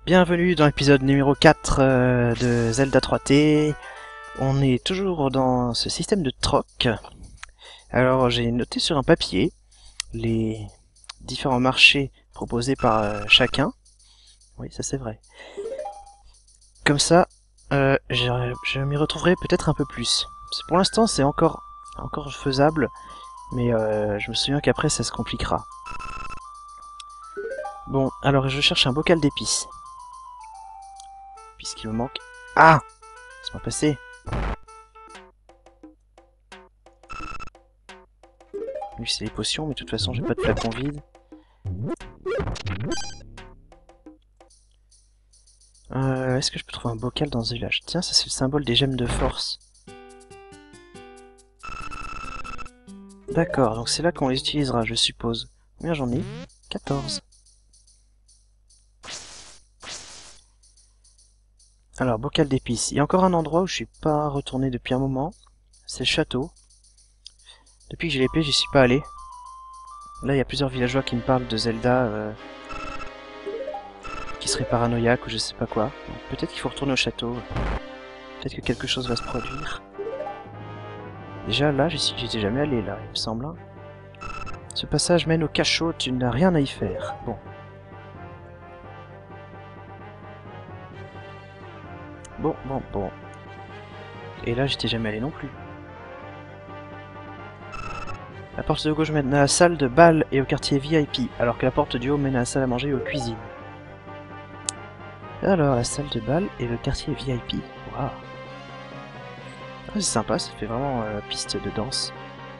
Bienvenue dans l'épisode numéro 4 de Zelda 3T. On est toujours dans ce système de troc. Alors j'ai noté sur un papier les différents marchés proposés par chacun. Oui, ça c'est vrai. Comme ça, je m'y retrouverai peut-être un peu plus. Pour l'instant c'est encore faisable, mais je me souviens qu'après ça se compliquera. Bon, alors je cherche un bocal d'épices. Puisqu'il me manque... Ah! Laisse-moi passer. Lui c'est les potions, mais de toute façon j'ai pas de flacon vide. Est-ce que je peux trouver un bocal dans ce village? Tiens, ça c'est le symbole des gemmes de force. D'accord, donc c'est là qu'on les utilisera, je suppose. Combien j'en ai? 14. Alors, bocal d'épices. Il y a encore un endroit où je suis pas retourné depuis un moment. C'est le château. Depuis que j'ai l'épée, j'y suis pas allé. Là, il y a plusieurs villageois qui me parlent de Zelda, qui seraient paranoïaques ou je sais pas quoi. Peut-être qu'il faut retourner au château. Peut-être que quelque chose va se produire. Déjà, là, j'étais jamais allé, là, il me semble. Hein. Ce passage mène au cachot, tu n'as rien à y faire. Bon. Bon. Et là, j'étais jamais allé non plus. La porte de gauche mène à la salle de bal et au quartier VIP, alors que la porte du haut mène à la salle à manger et aux cuisines. Alors, la salle de bal et le quartier VIP. Waouh. Ah, c'est sympa, ça fait vraiment piste de danse.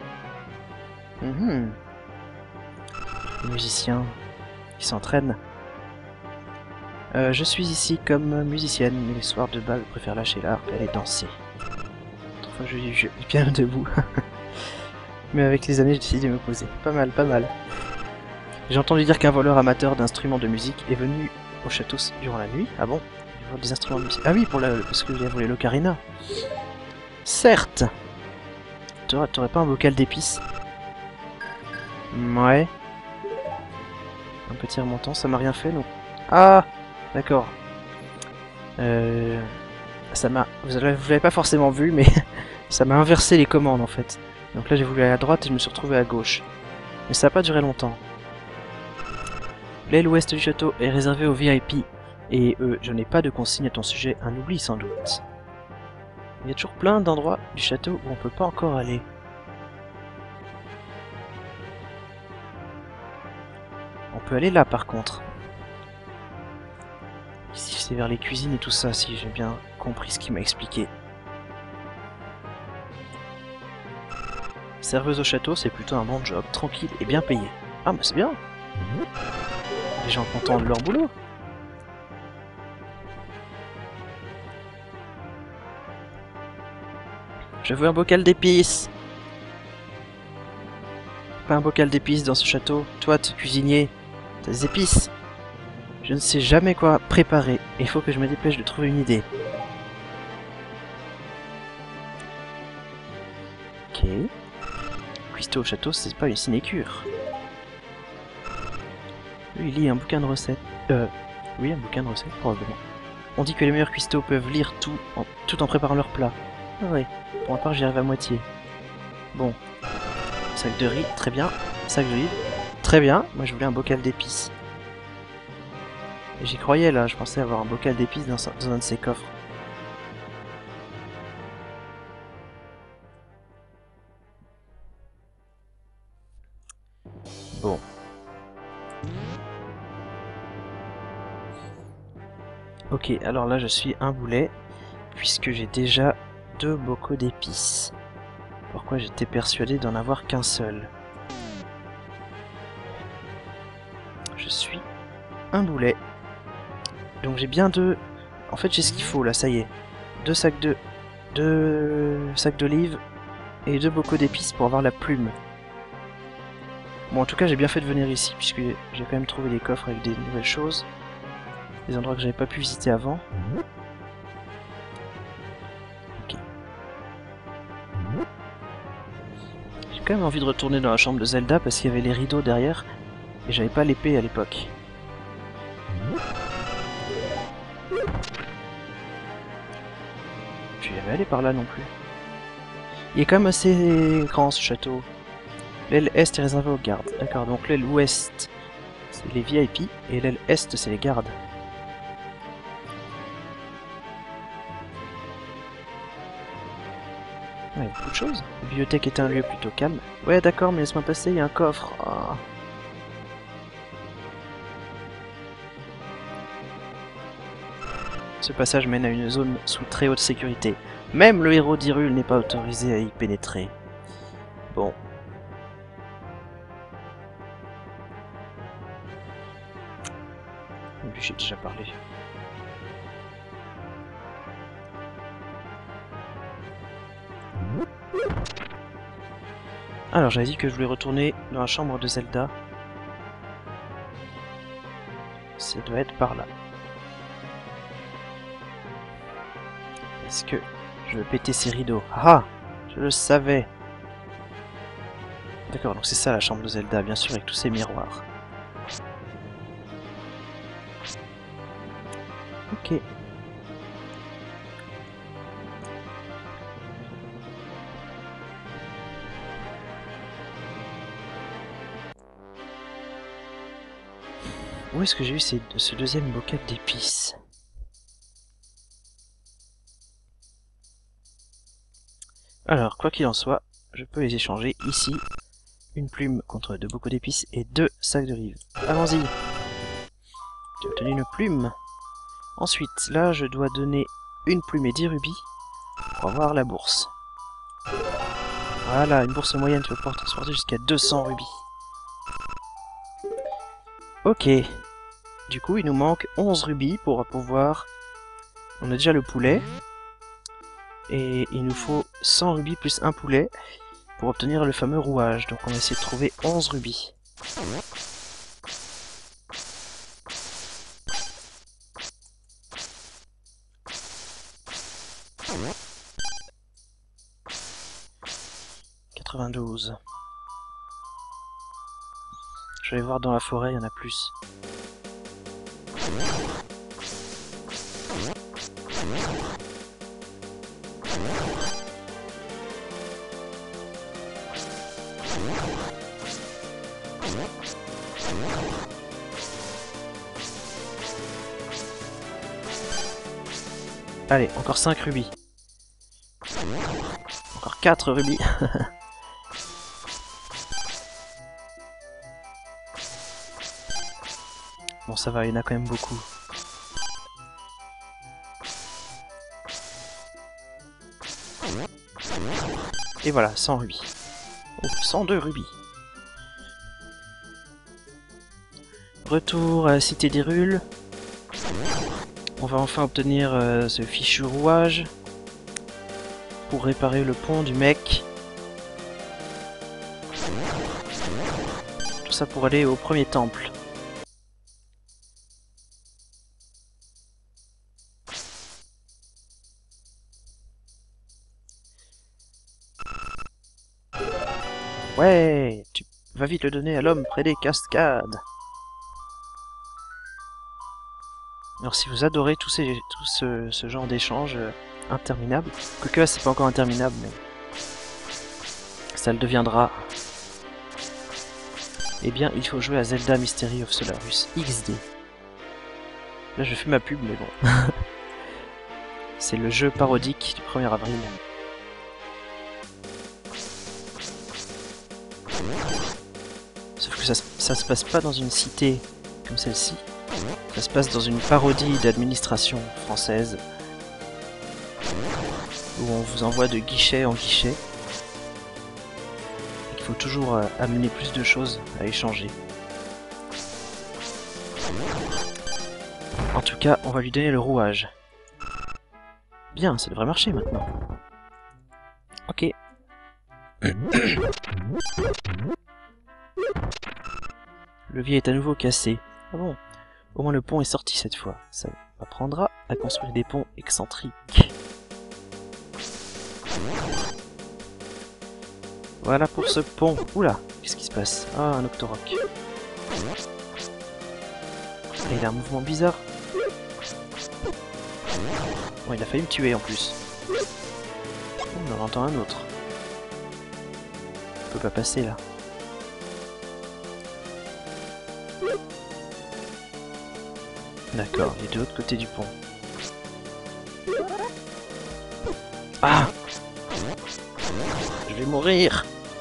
Les musiciens qui s'entraînent. Je suis ici comme musicienne, mais les soirs de bal, je préfère lâcher l'art et aller danser. Autrefois, je vis bien debout. Mais avec les années, j'ai décidé de me poser. Pas mal. J'ai entendu dire qu'un voleur amateur d'instruments de musique est venu au château durant la nuit. Ah bon? Il vole des instruments de musique. Ah oui, parce qu'il a volé l'ocarina. Certes. T'aurais pas un bocal d'épices? Ouais. Un petit remontant, ça m'a rien fait, non? Ah! D'accord. Ça m'a... Vous l'avez pas forcément vu, mais ça m'a inversé les commandes, en fait. Donc là, j'ai voulu aller à droite et je me suis retrouvé à gauche. Mais ça n'a pas duré longtemps. L'aile ouest du château est réservée aux VIP. Et je n'ai pas de consigne à ton sujet, un oubli sans doute. Il y a toujours plein d'endroits du château où on peut pas encore aller. On peut aller là par contre. Ici c'est vers les cuisines et tout ça, si j'ai bien compris ce qu'il m'a expliqué. Serveuse au château, c'est plutôt un bon job, tranquille et bien payé. Ah mais c'est bien. Les gens contents de leur boulot. Je veux un bocal d'épices. Pas un bocal d'épices dans ce château. Toi, tu es cuisinier. T'as des épices. Je ne sais jamais quoi préparer. Il faut que je me dépêche de trouver une idée. Ok. Cuistot au château, c'est pas une sinécure. Lui, il lit un bouquin de recettes. Oui, un bouquin de recettes, probablement. On dit que les meilleurs cuistots peuvent lire tout en préparant leur plat. Ah ouais. Pour ma part, j'y arrive à moitié. Bon. Sac de riz, très bien. Sac d'olive, très bien. Moi, je voulais un bocal d'épices. Et j'y croyais, là. Je pensais avoir un bocal d'épices dans un de ces coffres. Bon. Ok, alors là, je suis un boulet, puisque j'ai déjà 2 bocaux d'épices. Pourquoi j'étais persuadé d'en avoir qu'un seul? Je suis un boulet. Donc j'ai bien 2... En fait j'ai ce qu'il faut là, ça y est. 2 sacs d'olives et 2 bocaux d'épices pour avoir la plume. Bon en tout cas j'ai bien fait de venir ici, puisque j'ai quand même trouvé des coffres avec des nouvelles choses. Des endroits que j'avais pas pu visiter avant. Ok. J'ai quand même envie de retourner dans la chambre de Zelda parce qu'il y avait les rideaux derrière et j'avais pas l'épée à l'époque. Je vais jamais aller par là non plus. Il est quand même assez grand ce château. L'aile est est réservée aux gardes. D'accord, donc l'aile ouest c'est les VIP et l'aile est c'est les gardes. Ouais, beaucoup de choses. La bibliothèque est un lieu plutôt calme. Ouais, d'accord, mais laisse-moi passer, il y a un coffre. Ah. Ce passage mène à une zone sous très haute sécurité. Même le héros d'Hyrule n'est pas autorisé à y pénétrer. Bon. Lui, j'ai déjà parlé. Alors, j'avais dit que je voulais retourner dans la chambre de Zelda. Ça doit être par là. Est-ce que je veux péter ces rideaux? Ah! Je le savais! D'accord, donc c'est ça la chambre de Zelda, bien sûr, avec tous ces miroirs. Ok. Où est-ce que j'ai eu ce deuxième bocal d'épices? Alors, quoi qu'il en soit, je peux les échanger ici. Une plume contre 2 bocaux d'épices et 2 sacs de rive. Allons-y! J'ai obtenu une plume. Ensuite, là, je dois donner une plume et 10 rubis pour avoir la bourse. Voilà, une bourse moyenne, tu vas pouvoir transporter jusqu'à 200 rubis. Ok. Du coup, il nous manque 11 rubis pour pouvoir... On a déjà le poulet. Et il nous faut 100 rubis plus un poulet pour obtenir le fameux rouage. Donc on va essayer de trouver 11 rubis. « 92. Je vais voir dans la forêt, il y en a plus. Allez, encore 5 rubis. Encore 4 rubis. Bon, ça va, il y en a quand même beaucoup. Et voilà, 100 rubis. Oh, 102 rubis. Retour à la cité d'Hyrule. On va enfin obtenir ce fichu rouage pour réparer le pont du mec. Tout ça pour aller au premier temple. Ouais, tu vas vite le donner à l'homme près des cascades. Alors si vous adorez tout ce genre d'échange interminable, quoique là c'est pas encore interminable, mais ça le deviendra. Eh bien, il faut jouer à Zelda Mystery of Solarus XD. Là je fais ma pub, mais bon. C'est le jeu parodique du 1er avril. Sauf que ça se passe pas dans une cité comme celle-ci. Ça se passe dans une parodie d'administration française où on vous envoie de guichet en guichet et qu'il faut toujours amener plus de choses à échanger. En tout cas, on va lui donner le rouage. Bien, ça devrait marcher maintenant. Ok. Le levier est à nouveau cassé. Ah bon? Au moins le pont est sorti cette fois. Ça m'apprendra à construire des ponts excentriques. Voilà pour ce pont. Oula, qu'est-ce qui se passe? Ah, un Octorok. Ah, il a un mouvement bizarre. Bon, il a failli me tuer en plus. Oh, on en entend un autre. Je peux pas passer là. D'accord, il est de l'autre côté du pont. Ah! Je vais mourir!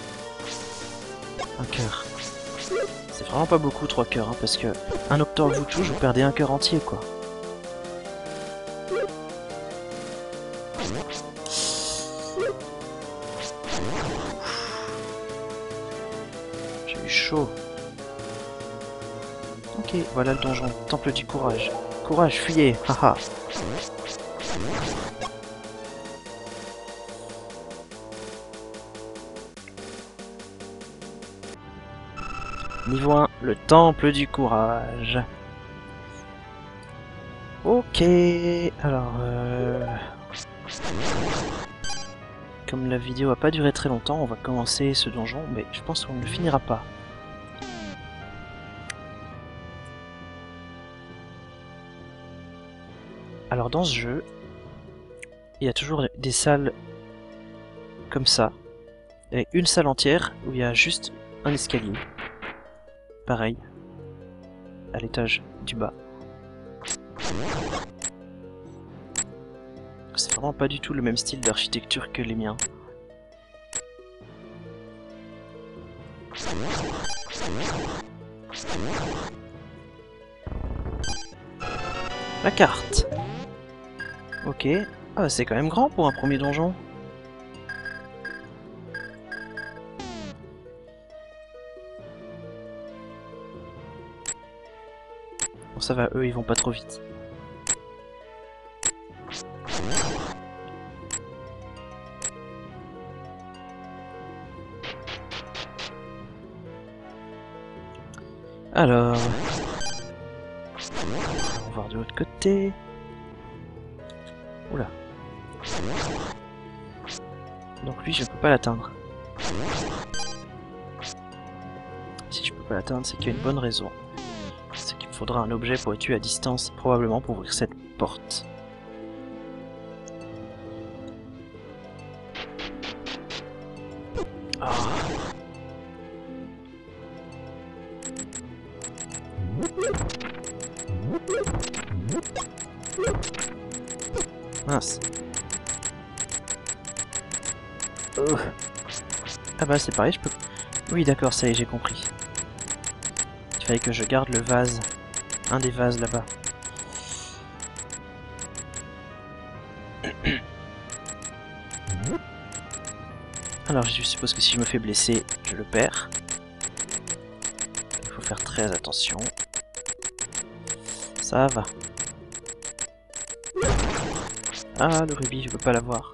Un cœur. C'est vraiment pas beaucoup 3 cœurs, hein, parce que un Octor vous touche, vous perdez un cœur entier quoi. J'ai eu chaud. Ok, voilà le donjon. Temple du courage. Courage, fuyez! Haha! Niveau 1, le temple du courage. Ok, alors comme la vidéo a pas duré très longtemps, on va commencer ce donjon, mais je pense qu'on ne le finira pas. Alors dans ce jeu, il y a toujours des salles comme ça, et une salle entière où il y a juste un escalier. Pareil, à l'étage du bas. C'est vraiment pas du tout le même style d'architecture que les miens. La carte. Ok. Ah, c'est quand même grand pour un premier donjon. Bon, ça va, eux, ils vont pas trop vite. Alors... on va voir de l'autre côté... Oula. Donc lui, je ne peux pas l'atteindre. Si je peux pas l'atteindre, c'est qu'il y a une bonne raison. C'est qu'il me faudra un objet pour être tué à distance, probablement pour ouvrir cette porte. Ah. Mince. Ah bah c'est pareil, je peux... Oui d'accord, ça y est, j'ai compris. Il fallait que je garde le vase. Un des vases là-bas. Alors je suppose que si je me fais blesser, je le perds. Il faut faire très attention. Ça va. Ah, le rubis, je peux pas l'avoir.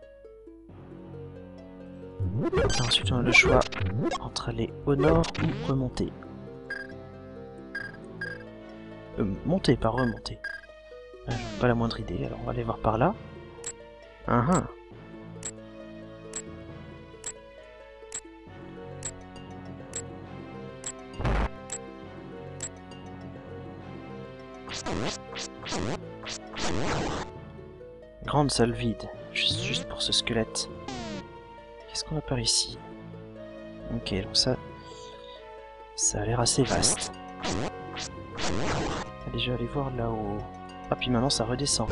Ensuite, on a le choix entre aller au nord ou remonter. Monter, pas remonter. Je n'ai pas la moindre idée, alors on va aller voir par là. Grande salle vide, juste pour ce squelette. Qu'est-ce qu'on a par ici? Ok, donc ça a l'air assez vaste. On va déjà aller voir là-haut. Ah, puis maintenant ça redescend.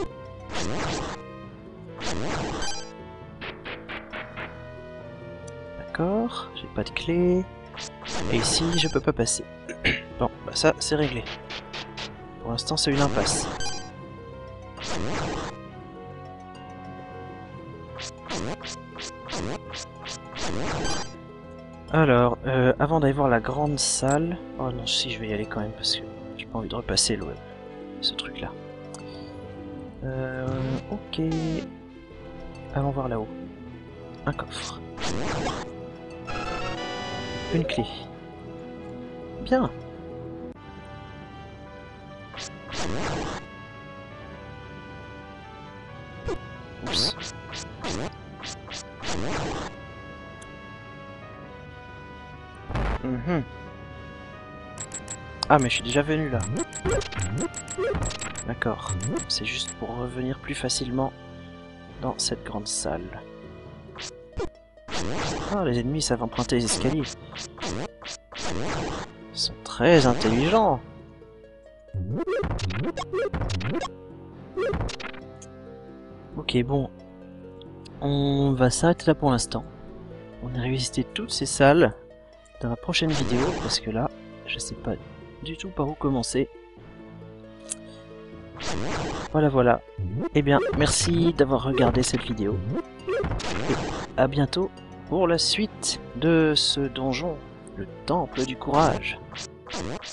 D'accord, j'ai pas de clé. Et ici, je peux pas passer. Bon, bah ça, c'est réglé. Pour l'instant, c'est une impasse. Alors, avant d'aller voir la grande salle... Oh non, si, je vais y aller quand même, parce que j'ai pas envie de repasser ce truc-là. Ok... Allons voir là-haut. Un coffre. Une clé. Bien. Oups. Ah, mais je suis déjà venu là. D'accord. C'est juste pour revenir plus facilement dans cette grande salle. Ah, les ennemis savent emprunter les escaliers. Ils sont très intelligents. Ok, bon. On va s'arrêter là pour l'instant. On a revisité toutes ces salles dans la prochaine vidéo, parce que là, je sais pas du tout par où commencer. Voilà, voilà. Eh bien, merci d'avoir regardé cette vidéo. Et à bientôt pour la suite de ce donjon, le Temple du Courage.